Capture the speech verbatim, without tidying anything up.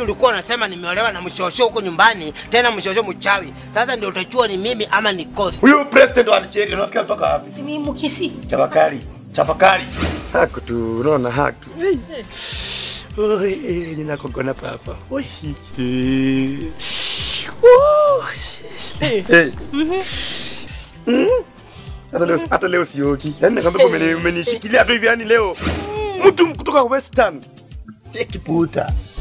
ulikuwa unasema nimeolewa na mshosho huko nyumbani, tena mshosho mchawi. Sasa ndio utajua ni mimi ama ni kosa. Huyo president wa Nigeria unafikia kutoka wapi? Si mimi mkisi. Tafakari, tafakari. Haku tu, unaona haku. Oh, eh, ninakogona papa. Oi. Oh. Eh. Mhm. Mhm. Hata leo hata leo sioki. Yaani nakwambia umenishikilia tu hivi yani leo. Mtu kutoka Western. Take puta.